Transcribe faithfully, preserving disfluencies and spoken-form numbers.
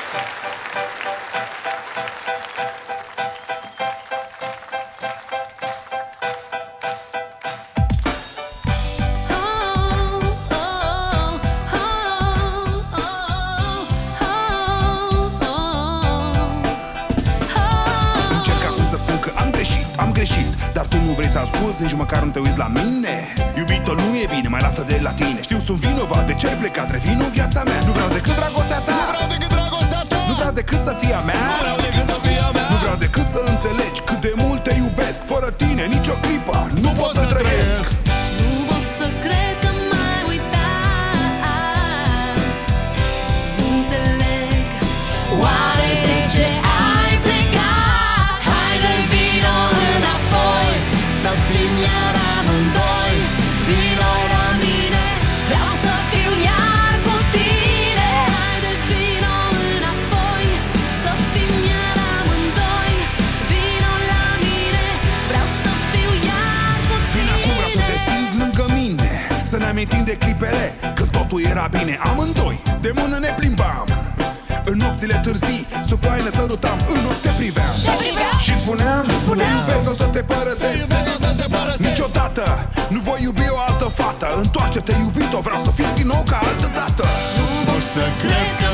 Dar tu nu vrei să asculti, nici măcar nu te uiți la mine. Iubito, nu e bine, mai lasă de la tine. Știu, sunt vinovat, de ce ai plecat, revin în viața mea. Nu vreau decât dragostea ta, nu vreau decât dragostea ta. Nu vreau decât să fii a mea, nu vreau decât să fii a mea. Nu vreau decât să înțelegi cât de mult te iubesc. Fără tine, nicio clipă nu, nu pot să trăiesc. Nu pot să cred că m-ai uitat. Nu înțeleg oare de ce ai plecat. Haide, vino înapoi, să fim iar amândoi. Vino la mine, vreau să fiu iar cu tine. Haide, vino înapoi, să fim iar amândoi. Vino la mine, vreau să fiu iar cu tine. Vino acum, vreau să te simt lângă mine, să ne amintim de clipele când totul era bine. Amândoi, de mână ne plimbam în nopțile târzii, sub ploaie sărutam, în ochi te priveam, te priveam și spuneam, spuneam, iubesc, o să te părăsesc, iubesc, o să te părăsesc. Niciodată nu voi iubi o altă fată. Întoarce-te, iubito, vreau să fiu din nou ca altă dată. Nu pot să cred că